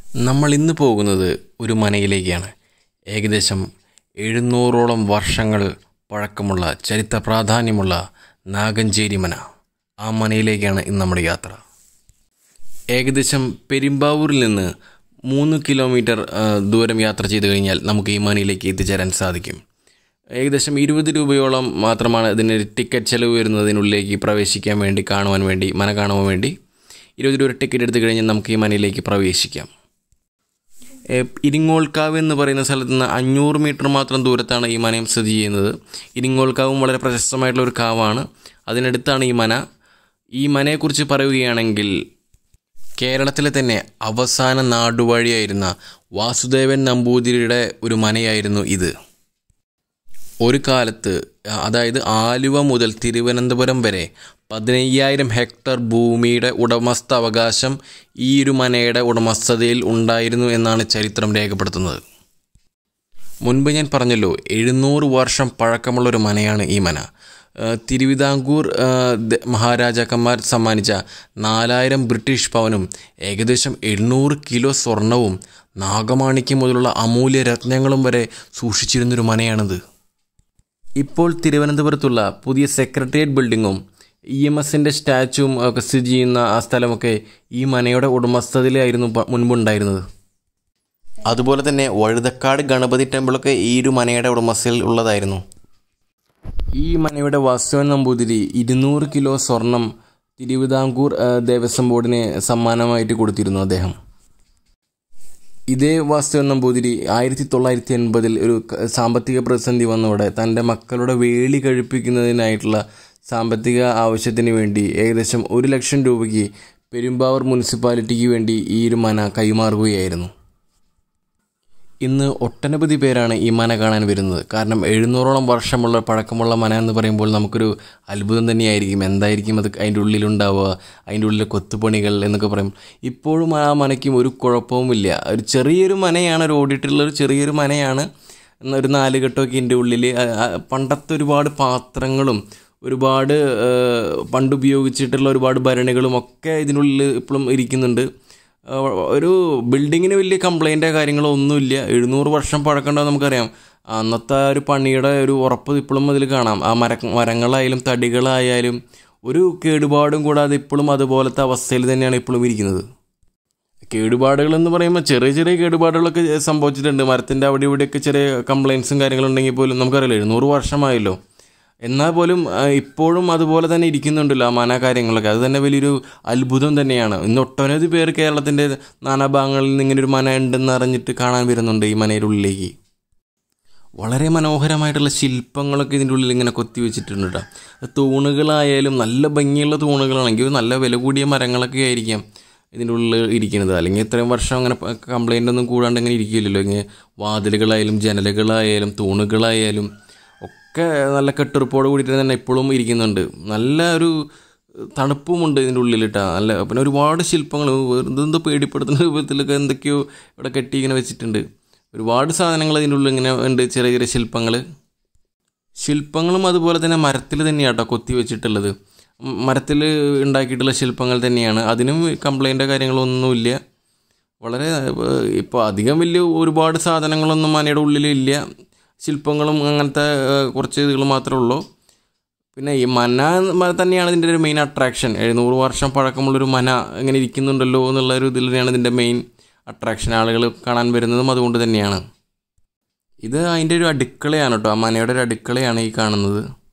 നമ്മൾ ഇന്ന് പോകുന്നത് ഒരു മനയിലേക്കാണ്. ഏകദേശം 700ഓളം വർഷങ്ങൾ പഴക്കമുള്ള ചരിത്ര പ്രാധാന്യമുള്ള നാഗഞ്ചേരി മന. ആ മനയിലേക്കാണ് ഇന്ന് നമ്മുടെ യാത്ര. ഏകദേശം പെരുമ്പാവൂരിൽ നിന്ന് 3 കിലോമീറ്റർ ദൂരം യാത്ര ചെയ്ത് കഴിഞ്ഞാൽ നമുക്ക് ഈ മനയിലേക്ക് എത്തിച്ചേരാൻ സാധിക്കും. ഏകദേശം 20 രൂപയോളം മാത്രമാണ് ഇതിന് ടിക്കറ്റ് ചെലവ് വരുന്നതിനുള്ളിലേക്ക് പ്രവേശിക്കാൻ വേണ്ടി, മന കാണുവാൻ വേണ്ടി 20 രൂപ ടിക്കറ്റ് എടുത്തു കഴിഞ്ഞാൽ നമുക്ക് ഈ മനയിലേക്ക് പ്രവേശിക്കാം. ഇരിങ്ങോൾക്കാവ് എന്ന് പറയുന്ന സ്ഥലത്ത് നിന്ന് 500 മീറ്റർ മാത്രം ദൂരത്താണ് ഈ മനയും സ്ഥിതി ചെയ്യുന്നത്. ഇരിങ്ങോൾക്കാവും വളരെ പ്രശസ്തമായിട്ടുള്ള ഒരു കാവാണ്. അതിനടുത്താണ് ഈ മന. ഈ മനയെക്കുറിച്ച് പറയുകയാണെങ്കിൽ കേരളത്തിലെ തന്നെ അവസാന നാടുവാഴിയായിരുന്ന വാസുദേവൻ നമ്പൂതിരിയുടെ ഒരു മനയായിരുന്നു ഇത്. ഒരു കാലത്ത്, അതായത് ആലുവ മുതൽ തിരുവനന്തപുരം വരെ 15,000 ഹെക്ടർ ഭൂമിയുടെ ഉടമസ്ഥാവകാശം ഈ ഒരു മനയുടെ ഉടമസ്ഥതയിൽ ഉണ്ടായിരുന്നു എന്നാണ് ചരിത്രം രേഖപ്പെടുത്തുന്നത്. മുൻപ് ഞാൻ പറഞ്ഞല്ലോ, 700 വർഷം പഴക്കമുള്ളൊരു മനയാണ് ഈ മന. തിരുവിതാംകൂർ മഹാരാജാക്കന്മാർ സമ്മാനിച്ച 4000 ബ്രിട്ടീഷ് പവനും ഏകദേശം 800 കിലോ സ്വർണവും നാഗമാണിക്യം മുതലുള്ള അമൂല്യ രത്നങ്ങളും വരെ സൂക്ഷിച്ചിരുന്നൊരു മനയാണിത്. ഇപ്പോൾ തിരുവനന്തപുരത്തുള്ള പുതിയ സെക്രട്ടേറിയറ്റ് ബിൽഡിങ്ങും EMSൻ്റെ സ്റ്റാച്ചുവും ഒക്കെ സ്ഥിതി ചെയ്യുന്ന ആ സ്ഥലമൊക്കെ ഈ മനയുടെ ഉടമസ്ഥതയിലായിരുന്നു മുൻപുണ്ടായിരുന്നത്. അതുപോലെ തന്നെ വഴുതക്കാട് ഗണപതി ടെമ്പിളൊക്കെ ഈ ഒരു മനയുടെ ഉടമസ്ഥയിൽ ഉള്ളതായിരുന്നു. ഈ മനയുടെ വാസുദേവൻ നമ്പൂതിരി 200 കിലോ സ്വർണം തിരുവിതാംകൂർ ദേവസ്വം ബോർഡിന് സമ്മാനമായിട്ട് കൊടുത്തിരുന്നു അദ്ദേഹം. ഇതേ വാസുദേവൻ നമ്പൂതിരി 1980 ഒരു സാമ്പത്തിക പ്രതിസന്ധി വന്നതോടെ തൻ്റെ മക്കളുടെ വേളി കഴിപ്പിക്കുന്നതിനായിട്ടുള്ള സാമ്പത്തിക ആവശ്യത്തിന് വേണ്ടി ഏകദേശം 1 ലക്ഷം രൂപയ്ക്ക് പെരുമ്പാവൂർ മുനിസിപ്പാലിറ്റിക്ക് വേണ്ടി ഈ ഒരു മന കൈമാറുകയായിരുന്നു. ഇന്ന് ഒട്ടനവധി പേരാണ് ഈ മന കാണാൻ വരുന്നത്. കാരണം 700ഓളം വർഷമുള്ള പഴക്കമുള്ള മന എന്ന് പറയുമ്പോൾ നമുക്കൊരു അത്ഭുതം തന്നെയായിരിക്കും. എന്തായിരിക്കും അത് അതിൻ്റെ ഉള്ളിലുണ്ടാവുക, അതിൻ്റെ ഉള്ളിലെ കൊത്തുപണികൾ എന്നൊക്കെ പറയും. ഇപ്പോഴും ആ മനയ്ക്കും ഒരു കുഴപ്പവുമില്ല. ഒരു ചെറിയൊരു മനയാണ്, ഒരു ഓടിയിട്ടുള്ളൊരു ചെറിയൊരു മനയാണ്. ഒരു 4 കെട്ടൊക്കെ ഇതിൻ്റെ ഉള്ളിൽ പണ്ടത്തെ ഒരുപാട് പാത്രങ്ങളും ഒരുപാട് പണ്ടുപയോഗിച്ചിട്ടുള്ള ഒരുപാട് ഭരണികളും ഒക്കെ ഇതിനുള്ളിൽ ഇപ്പോഴും ഇരിക്കുന്നുണ്ട്. ഒരു ബിൽഡിങ്ങിന് വലിയ കംപ്ലൈൻറ്റോ കാര്യങ്ങളോ ഒന്നുമില്ല. 700 വർഷം പഴക്കമുണ്ടാവും. നമുക്കറിയാം, അന്നത്തെ ഒരു പണിയുടെ ഒരു ഉറപ്പ് ഇപ്പോഴും അതിൽ കാണാം. ആ മരങ്ങളായാലും തടികളായാലും ഒരു കേടുപാടും കൂടാതെ ഇപ്പോഴും അതുപോലത്തെ അവസ്ഥയിൽ തന്നെയാണ് ഇപ്പോഴും ഇരിക്കുന്നത്. കേടുപാടുകളെന്ന് പറയുമ്പോൾ ചെറിയ ചെറിയ കേടുപാടുകളൊക്കെ സംഭവിച്ചിട്ടുണ്ട്. മരത്തിൻ്റെ അവിടെ ഇവിടെയൊക്കെ ചെറിയ കംപ്ലൈൻറ്റ്സും കാര്യങ്ങളുണ്ടെങ്കിൽ പോലും നമുക്കറിയില്ല, 700 വർഷമായല്ലോ. എന്നാൽ പോലും ഇപ്പോഴും അതുപോലെ തന്നെ ഇരിക്കുന്നുണ്ടല്ലോ ആ മന കാര്യങ്ങളൊക്കെ. അത് തന്നെ വലിയൊരു അത്ഭുതം തന്നെയാണ്. ഇന്ന് ഒട്ടനവധി പേർ കേരളത്തിൻ്റെ നാനാഭാഗങ്ങളിൽ നിന്ന് ഇങ്ങനെ ഒരു മന ഉണ്ടെന്ന് അറിഞ്ഞിട്ട് കാണാൻ വരുന്നുണ്ട് ഈ മനയുടെ ഉള്ളിലേക്ക്. വളരെ മനോഹരമായിട്ടുള്ള ശില്പങ്ങളൊക്കെ ഇതിൻ്റെ ഉള്ളിൽ ഇങ്ങനെ കൊത്തി വെച്ചിട്ടുണ്ട് കേട്ടോ. തൂണുകളായാലും നല്ല ഭംഗിയുള്ള തൂണുകളാണെങ്കിൽ നല്ല വില കൂടിയ മരങ്ങളൊക്കെ ആയിരിക്കാം ഇതിൻ്റെ ഉള്ളിൽ ഇരിക്കുന്നത്. അല്ലെങ്കിൽ ഇത്രയും വർഷം അങ്ങനെ കംപ്ലൈൻ്റ് ഒന്നും കൂടാണ്ട് ഇങ്ങനെ ഇരിക്കില്ലല്ലോ. ഇങ്ങനെ വാതിലുകളായാലും ജനലുകളായാലും തൂണുകളായാലും ഒക്കെ നല്ല കെട്ടുറപ്പോട് കൂടിയിട്ട് തന്നെ ഇപ്പോഴും ഇരിക്കുന്നുണ്ട്. നല്ല ഒരു തണുപ്പുമുണ്ട് ഇതിൻ്റെ ഉള്ളിലിട്ടാ. നല്ല പിന്നെ ഒരുപാട് ശില്പങ്ങൾ വെറുതെ പേടിപ്പെടുത്തുന്ന രൂപത്തിലൊക്കെ എന്തൊക്കെയോ ഇവിടെ കെട്ടി ഇങ്ങനെ വെച്ചിട്ടുണ്ട്. ഒരുപാട് സാധനങ്ങൾ ഇതിൻ്റെ ഉള്ളിൽ ഇങ്ങനെ ഉണ്ട്, ചെറിയ ചെറിയ ശില്പങ്ങളും അതുപോലെ തന്നെ മരത്തിൽ തന്നെയാണ് കേട്ടോ കൊത്തി വെച്ചിട്ടുള്ളത്. മരത്തിൽ ഉണ്ടാക്കിയിട്ടുള്ള ശില്പങ്ങൾ തന്നെയാണ്. അതിനും കംപ്ലൈൻറ്റോ കാര്യങ്ങളൊന്നുമില്ല. വളരെ ഇപ്പോൾ അധികം വലിയ ഒരുപാട് സാധനങ്ങളൊന്നും മനയുടെ ഉള്ളിലില്ല. ശില്പങ്ങളും അങ്ങനത്തെ കുറച്ച് ഇതുകൾ മാത്രമേ ഉള്ളൂ. പിന്നെ ഈ മന തന്നെയാണ് ഇതിൻ്റെ ഒരു മെയിൻ അട്രാക്ഷൻ. 700 വർഷം പഴക്കമുള്ളൊരു മന ഇങ്ങനെ ഇരിക്കുന്നുണ്ടല്ലോ എന്നുള്ളൊരു ഇതിൽ തന്നെയാണ് ഇതിൻ്റെ മെയിൻ അട്രാക്ഷൻ. ആളുകൾ കാണാൻ വരുന്നതും അതുകൊണ്ട് തന്നെയാണ്. ഇത് അതിൻ്റെ ഒരു അടുക്കളയാണ് കേട്ടോ. ആ മനയുടെ ഒരു അടുക്കളയാണ് ഈ കാണുന്നത്.